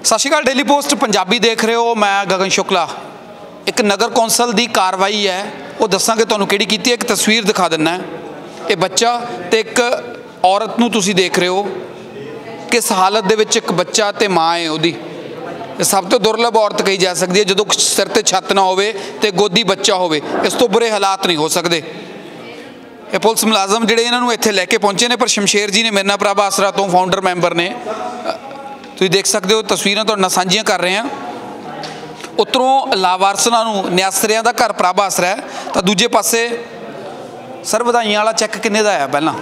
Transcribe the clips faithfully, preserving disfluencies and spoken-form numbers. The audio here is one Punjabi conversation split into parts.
सत श्री अकाल, डेली पोस्ट पंजाबी देख रहे हो। मैं गगन शुक्ला। एक नगर कौंसल की कार्रवाई है वो दसांगे तुहानूं किहड़ी कीती है। एक तस्वीर दिखा दिना है, ये बच्चा तो एक औरत नूं तुसीं देख रहे हो। किस हालत दे विच एक बच्चा ते माँ है उहदी। सब तो दुर्लभ औरत कही जा सकती है जदों सिर ते छत ना होवे ते गोदी बच्चा होवे। इस तो बुरे हालात नहीं हो सकते। ये पुलिस मुलाजम जिहड़े इन्हां नूं इत्थे लैके पहुंचे ने, पर शमशेर जी ने मेरे नाल प्रभ आसरा तो फाउंडर मैंबर ने, तुसीं देख सकते हो तस्वीरां तुहाडे नाल सांझियां कर रहे हैं। उत्तरों लावारसां नूं निआसरियां दा घर प्रभ आसरा है, तो दूजे पासे सर वधाइयां वाला चैक किन्ने दा है पहलां?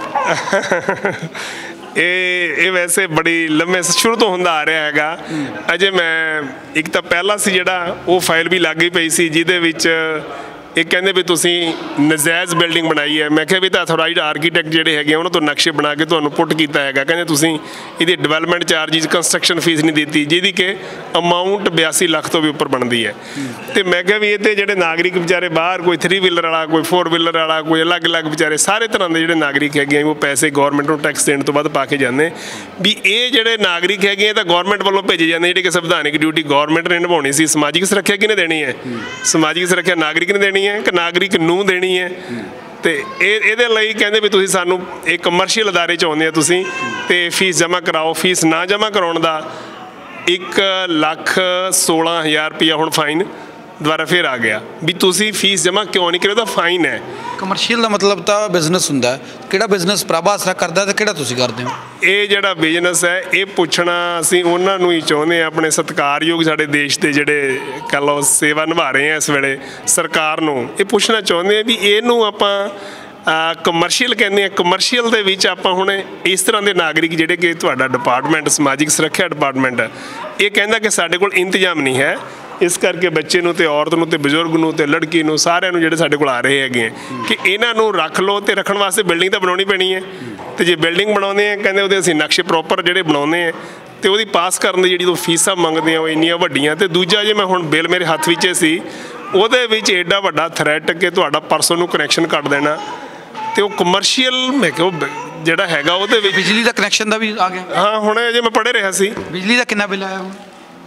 ये वैसे बड़ी लंबे शुरू तो होंदा आ रहा हैगा। अजे मैं एक तो पहला सी जिहड़ा वो फाइल भी लग गई पई सी जिहदे विच एक कहते भी तुसी नजायज़ बिल्डिंग बनाई है। मैं क्या भी तो अथोराइज आर्कीटैक्ट जोड़े है उन्होंने तो नक्शे बना के तो पुट किया है। कहते तुसी ये डिवेलपमेंट चार्जिज कंस्ट्रक्शन फीस नहीं दी जिहदी कि अमाउंट बयासी लाख तो भी उपर बनती है। तो मैं क्या भी ये जोड़े नागरिक बेचारे बाहर कोई थ्री व्हीलर वाला, कोई फोर व्हीलर वाला, कोई अलग अलग बेचारे सारे तरह के जोड़े नागरिक है वो पैसे गौरमेंट को टैक्स देने तो बाद पा के जाते भी। ये जोड़े नागरिक है तो गौरमेंट वालों भेजे जाते जी कि संविधानिक ड्यूटी गौरमेंट ने निभानी सी। समाजिक सुरक्षा किने देनी है? समाजिक सुरक्षा नागरिक ने देनी है कि नागरिक नूं देनी है? तो ये कहते भी तुसीं सानूं एक कमर्शियल अदारे च आउंदे आ तुसीं ते फीस जमा कराओ। फीस ना जमा कराउण दा एक लख सोलह हज़ार रुपया हुण फाइन दुबारा फिर आ गया भी तुसीं फीस जमा क्यों नहीं करो तो फाइन है। कमर्शियल का मतलब तो बिजनेस हुंदा है। किहड़ा बिजनेस प्रभ आसरा करदा ते किहड़ा तुसीं करदे हो? ये जिहड़ा बिजनेस है ये पुछना असीं उन्हां नूं ही चाहुंदे आ, अपने सत्कारयोग साडे देश दे जिहड़े कह लो सेवा निभा रहे हैं इस वेले सरकार नूं ये पुछना चाहुंदे आ भी इहनूं आपां कमर्शियल कहते हैं। कमर्शियल दे विच आपां हुण इस तरह के नागरिक जिहड़े कि तुहाडा डिपार्टमेंट समाजिक सुरक्षा डिपार्टमेंट ये कहंदा कि साडे कोल इंतजाम नहीं है, इस करके बच्चे नूं ते औरत नूं ते बजुर्ग नूं ते लड़की नूं सारिਆਂ ਨੂੰ ਜਿਹੜੇ ਸਾਡੇ ਕੋਲ आ रहे ਹੈਗੇ कि ਇਹਨਾਂ ਨੂੰ ਰੱਖ ਲਓ ਤੇ ਰੱਖਣ ਵਾਸਤੇ ਬਿਲਡਿੰਗ ਤਾਂ ਬਣਾਉਣੀ ਪੈਣੀ ਹੈ। ਤੇ ਜੇ ਬਿਲਡਿੰਗ ਬਣਾਉਂਦੇ ਆ ਕਹਿੰਦੇ ਉਹਦੇ ਅਸੀਂ ਨਕਸ਼ੇ ਪ੍ਰੋਪਰ ਜਿਹੜੇ ਬਣਾਉਂਦੇ ਆ ਤੇ ਉਹਦੀ ਪਾਸ ਕਰਨ ਦੀ ਜਿਹੜੀ ਉਹ ਫੀਸਾਂ ਮੰਗਦੇ ਆ ਉਹ ਇੰਨੀਆਂ ਵੱਡੀਆਂ। ਤੇ ਦੂਜਾ ਜੇ ਮੈਂ ਹੁਣ ਬਿੱਲ ਮੇਰੇ ਹੱਥ ਵਿੱਚ ਸੀ ਉਹਦੇ ਵਿੱਚ ਐਡਾ ਵੱਡਾ ਥ੍ਰੈਟ ਕਿ ਤੁਹਾਡਾ ਪਰਸਨ ਨੂੰ ਕਨੈਕਸ਼ਨ ਕੱਟ ਦੇਣਾ ਤੇ ਉਹ ਕਮਰਸ਼ੀਅਲ ਮੈਂ ਕਿਹਾ ਜਿਹੜਾ ਹੈਗਾ ਉਹਦੇ ਵਿੱਚ ਬਿਜਲੀ ਦਾ ਕਨੈਕਸ਼ਨ ਦਾ ਵੀ ਆ ਗਿਆ। ਹਾਂ ਹੁਣ ਜੇ ਮੈਂ ਪੜ੍ਹ ਰਿਹਾ ਸੀ ਬਿਜਲੀ ਦਾ ਕਿੰਨਾ ਬਿੱਲ ਆਇਆ ਹੁਣ?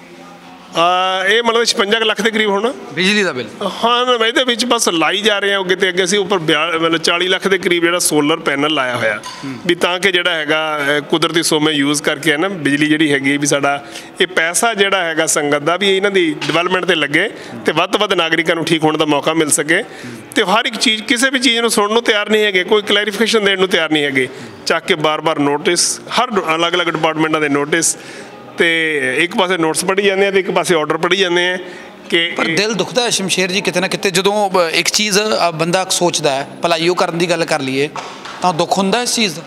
ਇਹ ਮਤਲਬ ਛਪੰਜਾ ਲੱਖ ਦੇ ਕਰੀਬ ਹੋਣਾ ਬਿਜਲੀ ਦਾ ਬਿੱਲ। ਹਾਂ ਇਹਦੇ ਵਿੱਚ ਬਸ ਲਾਈ ਜਾ ਰਹੇ ਆ ਅੱਗੇ ਤੇ ਅੱਗੇ ਅਸੀਂ ਉੱਪਰ ਮਤਲਬ ਚਾਲੀ ਲੱਖ ਦੇ ਕਰੀਬ ਜਿਹੜਾ ਸੋਲਰ ਪੈਨਲ ਲਾਇਆ ਹੋਇਆ ਵੀ ਤਾਂ ਕਿ ਜਿਹੜਾ ਹੈਗਾ ਕੁਦਰਤੀ ਸੋਮੇ ਯੂਜ਼ ਕਰਕੇ ਹੈ ਨਾ ਬਿਜਲੀ ਜਿਹੜੀ ਹੈਗੀ ਵੀ ਸਾਡਾ ਇਹ ਪੈਸਾ ਜਿਹੜਾ ਹੈਗਾ ਸੰਗਤ ਦਾ ਵੀ ਇਹਨਾਂ ਦੀ ਡਿਵੈਲਪਮੈਂਟ ਤੇ ਲੱਗੇ ਤੇ ਵੱਧ ਤੋਂ ਵੱਧ ਨਾਗਰਿਕਾਂ ਨੂੰ ਠੀਕ ਹੋਣ ਦਾ ਮੌਕਾ ਮਿਲ ਸਕੇ। ਤੇ ਹਰ ਇੱਕ ਚੀਜ਼ ਕਿਸੇ ਵੀ ਚੀਜ਼ ਨੂੰ ਸੁਣਨ ਨੂੰ ਤਿਆਰ ਨਹੀਂ ਹੈਗੇ, ਕੋਈ ਕਲੈਰੀਫਿਕੇਸ਼ਨ ਦੇਣ ਨੂੰ ਤਿਆਰ ਨਹੀਂ ਹੈਗੇ। ਚੱਕ ਕੇ ਬਾਰ-ਬਾਰ ਨੋਟਿਸ ਹਰ ਅਲੱਗ-ਅਲੱਗ ਡਿਪਾਰਟਮੈਂਟਾਂ ਦੇ ਨੋਟਿਸ ਤੇ ਇੱਕ ਪਾਸੇ ਨੋਟਿਸ ਪੜ੍ਹੀ ਜਾਂਦੇ ਆ ਤੇ ਇੱਕ ਪਾਸੇ ਆਰਡਰ ਪੜ੍ਹੀ ਜਾਂਦੇ ਆ ਕਿ ਪਰ ਦਿਲ ਦੁਖਦਾ ਹੈ ਸ਼ਮਸ਼ੇਰ ਜੀ ਕਿਤੇ ਨਾ ਕਿਤੇ ਜਦੋਂ ਇੱਕ ਚੀਜ਼ ਬੰਦਾ ਸੋਚਦਾ ਹੈ ਭਲਾਈ ਉਹ ਕਰਨ ਦੀ ਗੱਲ ਕਰ ਲਈਏ ਤਾਂ ਦੁੱਖ ਹੁੰਦਾ ਇਸ ਚੀਜ਼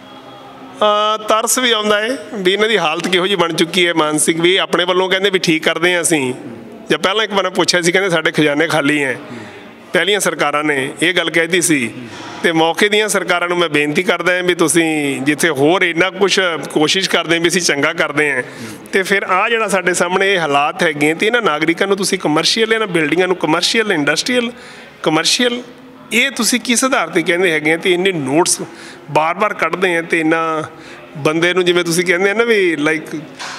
ਦਾ। ਤਰਸ ਵੀ ਆਉਂਦਾ ਹੈ ਵੀ ਇਹਨਾਂ ਦੀ ਹਾਲਤ ਕਿਹੋ ਜਿਹੀ ਬਣ ਚੁੱਕੀ ਹੈ ਮਾਨਸਿਕ ਵੀ ਆਪਣੇ ਵੱਲੋਂ ਕਹਿੰਦੇ ਵੀ ਠੀਕ ਕਰਦੇ ਹਾਂ ਅਸੀਂ। ਜਾਂ ਪਹਿਲਾਂ ਇੱਕ ਵਾਰ ਪੁੱਛਿਆ ਸੀ ਕਹਿੰਦੇ ਸਾਡੇ ਖਜ਼ਾਨੇ ਖਾਲੀ ਹੈ। ਪਹਿਲੀਆਂ ਸਰਕਾਰਾਂ ਨੇ ਇਹ ਗੱਲ ਕਹਿਦੀ ਸੀ ਤੇ ਮੌਕੇ ਦੀਆਂ ਸਰਕਾਰਾਂ ਨੂੰ ਮੈਂ ਬੇਨਤੀ ਕਰਦਾ ਹਾਂ ਵੀ ਤੁਸੀਂ ਜਿੱਥੇ ਹੋਰ ਇੰਨਾ ਕੁਛ ਕੋਸ਼ਿਸ਼ ਕਰਦੇ ਵੀ ਅਸੀਂ ਚੰਗਾ ਕਰਦੇ ਹਾਂ ਤੇ ਫਿਰ ਆਹ ਜਿਹੜਾ ਸਾਡੇ ਸਾਹਮਣੇ ਇਹ ਹਾਲਾਤ ਹੈਗੇ ਤੇ ਇਹਨਾਂ ਨਾਗਰਿਕਾਂ ਨੂੰ ਤੁਸੀਂ ਕਮਰਸ਼ੀਅਲ ਇਹਨਾਂ ਬਿਲਡਿੰਗਾਂ ਨੂੰ ਕਮਰਸ਼ੀਅਲ ਇੰਡਸਟਰੀਅਲ ਕਮਰਸ਼ੀਅਲ ਇਹ ਤੁਸੀਂ ਕਿਸ ਆਧਾਰ 'ਤੇ ਕਹਿੰਦੇ ਹੈਗੇ ਤੇ ਇੰਨੇ ਨੋਟਸ ਬਾਰ-ਬਾਰ ਕੱਢਦੇ ਆ ਤੇ ਇਹਨਾਂ ਬੰਦੇ ਨੂੰ ਜਿਵੇਂ ਤੁਸੀਂ ਕਹਿੰਦੇ ਆ ਨਾ ਵੀ ਲਾਈਕ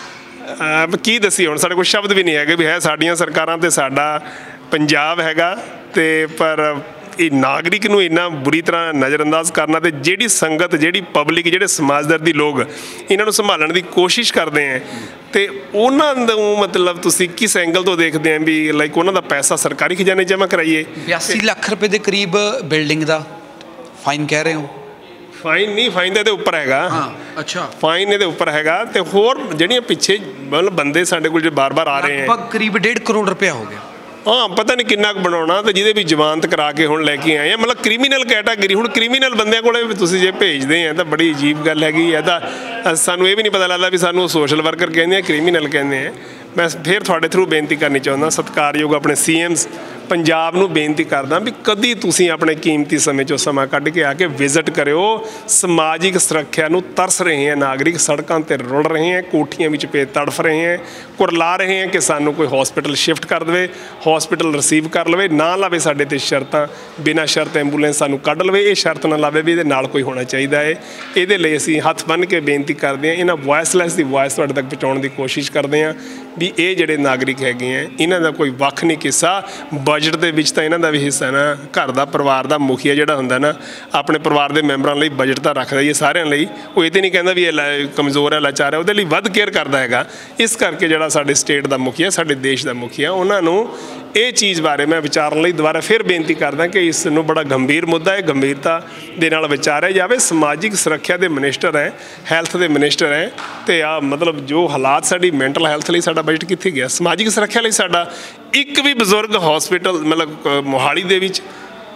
ਕੀ ਦੱਸੀ ਹੁਣ ਸਾਡੇ ਕੋਲ ਸ਼ਬਦ ਵੀ ਨਹੀਂ ਹੈਗੇ ਵੀ ਹੈ ਸਾਡੀਆਂ ਸਰਕਾਰਾਂ ਤੇ ਸਾਡਾ ਪੰਜਾਬ ਹੈਗਾ ਤੇ ਪਰ ਇਹ ਨਾਗਰਿਕ ਨੂੰ ਇੰਨਾ ਬੁਰੀ ਤਰ੍ਹਾਂ ਨਜ਼ਰਅੰਦਾਜ਼ ਕਰਨਾ ਤੇ ਜਿਹੜੀ ਸੰਗਤ ਜਿਹੜੀ ਪਬਲਿਕ ਜਿਹੜੇ ਸਮਾਜਦਰਦੀ ਲੋਕ ਇਹਨਾਂ ਨੂੰ ਸੰਭਾਲਣ ਦੀ ਕੋਸ਼ਿਸ਼ ਕਰਦੇ ਆ ਤੇ ਉਹਨਾਂ ਨੂੰ ਮਤਲਬ ਤੁਸੀਂ ਕਿਸ ਐਂਗਲ ਤੋਂ ਦੇਖਦੇ ਆ ਵੀ ਲਾਈਕ ਉਹਨਾਂ ਦਾ ਪੈਸਾ ਸਰਕਾਰੀ ਖਜ਼ਾਨੇ ਜਮ੍ਹਾਂ ਕਰਾਈਏ? ਬਿਆਸੀ ਲੱਖ ਰੁਪਏ ਦੇ ਕਰੀਬ ਬਿਲਡਿੰਗ ਦਾ ਫਾਈਨ ਕਹਿ ਰਹੇ ਹੋ? ਫਾਈਨ ਨਹੀਂ, ਫਾਈਨ ਦੇ ਉੱਪਰ ਹੈਗਾ। ਹਾਂ ਅੱਛਾ, ਫਾਈਨ ਇਹਦੇ ਉੱਪਰ ਹੈਗਾ ਤੇ ਹੋਰ ਜਿਹੜੀਆਂ ਪਿੱਛੇ ਮਤਲਬ ਬੰਦੇ ਸਾਡੇ ਕੋਲ ਜੇ ਬਾਰ-ਬਾਰ ਆ ਰਹੇ ਆ ਲਗਭਗ ਕਰੀਬ ਡੇਢ ਕਰੋੜ ਰੁਪਇਆ ਹੋ ਗਿਆ। ਹਾਂ ਪਤਾ ਨਹੀਂ ਕਿੰਨਾ ਕੁ ਬਣਾਉਣਾ ਤੇ ਜਿਹਦੇ ਵੀ ਜ਼ਮਾਨਤ ਕਰਾ ਕੇ ਹੁਣ ਲੈ ਕੇ ਆਏ ਆ ਮਤਲਬ ਕ੍ਰਿਮੀਨਲ ਕੈਟਾਗਰੀ। ਹੁਣ ਕ੍ਰਿਮੀਨਲ ਬੰਦਿਆਂ ਕੋਲੇ ਵੀ ਤੁਸੀਂ ਜੇ ਭੇਜਦੇ ਆ ਤਾਂ ਬੜੀ ਅਜੀਬ ਗੱਲ ਹੈਗੀ ਇਹਦਾ। ਸਾਨੂੰ ਇਹ ਵੀ ਨਹੀਂ ਪਤਾ ਲੱਗਦਾ ਵੀ ਸਾਨੂੰ ਸੋਸ਼ਲ ਵਰਕਰ ਕਹਿੰਦੇ ਆ ਕ੍ਰਿਮੀਨਲ ਕਹਿੰਦੇ ਆ। ਮੈਂ ਫਿਰ ਤੁਹਾਡੇ ਥਰੂ ਬੇਨਤੀ ਕਰਨੀ ਚਾਹੁੰਦਾ ਸਤਿਕਾਰਯੋਗ ਆਪਣੇ ਸੀ ਐਮਸ ਪੰਜਾਬ ਨੂੰ ਬੇਨਤੀ ਕਰਦਾ ਵੀ ਕਦੀ ਤੁਸੀਂ ਆਪਣੇ ਕੀਮਤੀ ਸਮੇਂ 'ਚੋਂ ਸਮਾਂ ਕੱਢ ਕੇ ਆ ਕੇ ਵਿਜ਼ਿਟ ਕਰਿਓ। ਸਮਾਜਿਕ ਸੁਰੱਖਿਆ ਨੂੰ ਤਰਸ ਰਹੇ ਹੈ ਨਾਗਰਿਕ, ਸੜਕਾਂ 'ਤੇ ਰੁਲ ਰਹੇ ਹੈ, ਕੋਠੀਆਂ ਵਿੱਚ ਪੇ ਤੜਫ ਰਹੇ ਹੈ, ਕੁਰਲਾ ਰਹੇ ਹੈ ਕਿ ਸਾਨੂੰ ਕੋਈ ਹਸਪੀਟਲ ਸ਼ਿਫਟ ਕਰ ਦੇਵੇ, ਹਸਪੀਟਲ ਰਿਸੀਵ ਕਰ ਲਵੇ, ਨਾ ਲਾਵੇ ਸਾਡੇ 'ਤੇ ਸ਼ਰਤਾਂ, ਬਿਨਾਂ ਸ਼ਰਤ ਐਂਬੂਲੈਂਸ ਸਾਨੂੰ ਕੱਢ ਲਵੇ, ਇਹ ਸ਼ਰਤ ਨਾ ਲਾਵੇ ਵੀ ਇਹਦੇ ਨਾਲ ਕੋਈ ਹੋਣਾ ਚਾਹੀਦਾ ਹੈ। ਇਹਦੇ ਲਈ ਅਸੀਂ ਹੱਥ ਬੰਨ੍ਹ ਕੇ ਬੇਨਤੀ ਕਰਦੇ ਹਾਂ, ਇਹਨਾਂ ਵੌਇਸਲੈਸ ਦੀ ਵੌਇਸ ਤੁਹਾਡੇ ਤੱਕ ਪਹੁੰਚਾਉਣ ਦੀ ਕੋਸ਼ਿਸ਼ ਕਰਦੇ ਹਾਂ ਵੀ ਇਹ ਜਿਹੜੇ ਨਾਗਰਿਕ ਹੈਗੇ ਆ ਇਹਨਾਂ ਦਾ ਕੋਈ ਵੱਖ ਨਹੀਂ ਕਿੱਸਾ। ਬਜਟ ਦੇ ਵਿੱਚ ਤਾਂ ਇਹਨਾਂ ਦਾ ਵੀ ਹਿੱਸਾ ਨਾ, ਘਰ ਦਾ ਪਰਿਵਾਰ ਦਾ ਮੁਖੀਆ ਜਿਹੜਾ ਹੁੰਦਾ ਨਾ ਆਪਣੇ ਪਰਿਵਾਰ ਦੇ ਮੈਂਬਰਾਂ ਲਈ ਬਜਟ ਤਾਂ ਰੱਖਦਾ ਹੀ ਹੈ ਸਾਰਿਆਂ ਲਈ। ਉਹ ਇਹ ਤਾਂ ਨਹੀਂ ਕਹਿੰਦਾ ਵੀ ਇਹ ਕਮਜ਼ੋਰ ਹੈ, ਲਾਚਾਰ ਹੈ, ਉਹਦੇ ਲਈ ਵੱਧ ਕੇਅਰ ਕਰਦਾ ਹੈਗਾ। ਇਸ ਕਰਕੇ ਜਿਹੜਾ ਸਾਡੇ ਸਟੇਟ ਦਾ ਮੁਖੀਆ, ਸਾਡੇ ਦੇਸ਼ ਦਾ ਮੁਖੀਆ, ਉਹਨਾਂ ਨੂੰ ਇਹ ਚੀਜ਼ ਬਾਰੇ ਮੈਂ ਵਿਚਾਰਨ ਲਈ ਦੁਬਾਰਾ ਫਿਰ ਬੇਨਤੀ ਕਰਦਾ ਕਿ ਇਸ ਨੂੰ ਬੜਾ ਗੰਭੀਰ ਮੁੱਦਾ ਹੈ, ਗੰਭੀਰਤਾ ਦੇ ਨਾਲ ਵਿਚਾਰਿਆ ਜਾਵੇ। ਸਮਾਜਿਕ ਸੁਰੱਖਿਆ ਦੇ ਮਿਨਿਸਟਰ ਹੈ, ਹੈਲਥ ਦੇ ਮਿਨਿਸਟਰ ਹੈ, ਅਤੇ ਆ ਮਤਲਬ ਜੋ ਹਾਲਾਤ ਸਾਡੀ ਮੈਂਟਲ ਹੈਲਥ ਲਈ ਸਾਡਾ ਬਜਟ ਕਿੱਥੇ ਗਿਆ, ਸਮਾਜਿਕ ਸੁਰੱਖਿਆ ਲਈ ਸਾਡਾ ਇੱਕ ਵੀ ਬਜ਼ੁਰਗ ਹਸਪੀਟਲ ਮਤਲਬ ਮੋਹਾਲੀ ਦੇ ਵਿੱਚ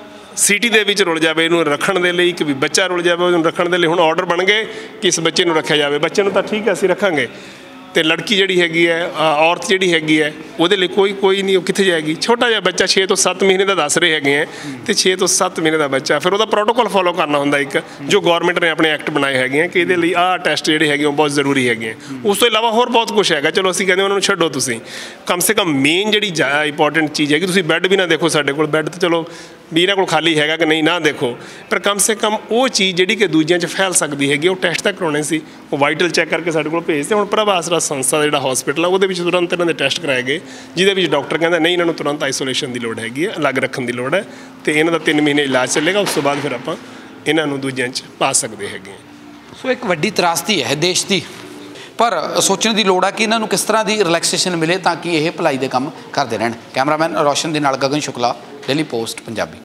ਸਿਟੀ ਦੇ ਵਿੱਚ ਰੁਲ ਜਾਵੇ ਇਹਨੂੰ ਰੱਖਣ ਦੇ ਲਈ, ਇੱਕ ਵੀ ਬੱਚਾ ਰੁਲ ਜਾਵੇ ਉਹਨੂੰ ਰੱਖਣ ਦੇ ਲਈ ਹੁਣ ਆਰਡਰ ਬਣ ਗਏ ਕਿ ਇਸ ਬੱਚੇ ਨੂੰ ਰੱਖਿਆ ਜਾਵੇ। ਬੱਚੇ ਨੂੰ ਤਾਂ ਠੀਕ ਹੈ ਅਸੀਂ ਰੱਖਾਂਗੇ, ਅਤੇ ਲੜਕੀ ਜਿਹੜੀ ਹੈਗੀ ਹੈ, ਔਰਤ ਜਿਹੜੀ ਹੈਗੀ ਹੈ, ਉਹਦੇ ਲਈ ਕੋਈ ਕੋਈ ਨਹੀਂ, ਉਹ ਕਿੱਥੇ ਜਾਏਗੀ। ਛੋਟਾ ਜਿਹਾ ਬੱਚਾ ਛੇ ਤੋਂ ਸੱਤ ਮਹੀਨੇ ਦਾ ਦੱਸ ਰਹੇ ਹੈਗੇ ਹੈ, ਅਤੇ ਛੇ ਤੋਂ ਸੱਤ ਮਹੀਨੇ ਦਾ ਬੱਚਾ, ਫਿਰ ਉਹਦਾ ਪ੍ਰੋਟੋਕੋਲ ਫੋਲੋ ਕਰਨਾ ਹੁੰਦਾ ਇੱਕ, ਜੋ ਗੌਰਮੈਂਟ ਨੇ ਆਪਣੇ ਐਕਟ ਬਣਾਏ ਹੈਗੇ ਹੈ ਕਿ ਇਹਦੇ ਲਈ ਆਹ ਟੈਸਟ ਜਿਹੜੇ ਹੈਗੇ ਉਹ ਬਹੁਤ ਜ਼ਰੂਰੀ ਹੈਗੇ ਹੈ। ਉਸ ਤੋਂ ਇਲਾਵਾ ਹੋਰ ਬਹੁਤ ਕੁਛ ਹੈਗਾ, ਚਲੋ ਅਸੀਂ ਕਹਿੰਦੇ ਉਹਨਾਂ ਨੂੰ ਛੱਡੋ, ਤੁਸੀਂ ਕਮ ਸੇ ਕਮ ਮੇਨ ਜਿਹੜੀ ਇੰਪੋਰਟੈਂਟ ਚੀਜ਼ ਹੈਗੀ, ਤੁਸੀਂ ਬੈੱਡ ਵੀ ਨਾ ਦੇਖੋ ਸਾਡੇ ਕੋਲ, ਬੈੱਡ ਤਾਂ ਚਲੋ ਵੀ ਇਹਨਾਂ ਕੋਲ ਖਾਲੀ ਹੈਗਾ ਕਿ ਨਹੀਂ ਨਾ ਦੇਖੋ, ਪਰ ਕਮ ਸੇ ਕਮ ਉਹ ਚੀਜ਼ ਜਿਹੜੀ ਕਿ ਦੂਜਿਆਂ 'ਚ ਫੈਲ ਸਕਦੀ ਹੈਗੀ ਉਹ ਟੈਸਟ ਤਾਂ ਕਰਾਉਣੇ ਸੀ, ਉਹ ਵਾਈਟਲ ਚੈੱਕ ਕਰਕੇ ਸਾਡੇ ਕੋਲ ਭੇਜਦੇ। ਹੁਣ ਪ੍ਰਭ ਆਸਰਾ ਸੰਸਥਾ ਜਿਹੜਾ ਹਸਪੀਟਲ ਆ ਉਹਦੇ ਵਿੱਚ ਤੁਰੰਤ ਇਹਨਾਂ ਦੇ ਟੈਸਟ ਕਰਾਏ ਗਏ, ਜਿਹਦੇ ਵਿੱਚ ਡਾਕਟਰ ਕਹਿੰਦਾ ਨਹੀਂ ਇਹਨਾਂ ਨੂੰ ਤੁਰੰਤ ਆਈਸੋਲੇਸ਼ਨ ਦੀ ਲੋੜ ਹੈਗੀ ਹੈ, ਅਲੱਗ ਰੱਖਣ ਦੀ ਲੋੜ ਹੈ, ਅਤੇ ਇਹਨਾਂ ਦਾ ਤਿੰਨ ਮਹੀਨੇ ਇਲਾਜ ਚੱਲੇਗਾ, ਉਸ ਤੋਂ ਬਾਅਦ ਫਿਰ ਆਪਾਂ ਇਹਨਾਂ ਨੂੰ ਦੂਜਿਆਂ 'ਚ ਪਾ ਸਕਦੇ ਹੈਗੇ ਹਾਂ। ਸੋ ਇੱਕ ਵੱਡੀ ਤਰਾਸਦੀ ਹੈ ਦੇਸ਼ ਦੀ, ਪਰ ਸੋਚਣ ਦੀ ਲੋੜ ਹੈ ਕਿ ਇਹਨਾਂ ਨੂੰ ਕਿਸ ਤਰ੍ਹਾਂ ਦੀ ਰਿਲੈਕਸੇਸ਼ਨ ਮਿਲੇ ਤਾਂ ਕਿ ਇਹ ਭਲਾਈ ਦੇ ਕੰਮ ਕਰਦੇ ਰਹਿਣ। ਕੈਮਰਾਮੈਨ ਰੋਸ਼ਨ ਦੇ ਨਾਲ ਗਗਨ ਸ਼ੁਕਲਾ, ਡੇਲੀ ਪੋਸਟ ਪੰਜਾਬੀ।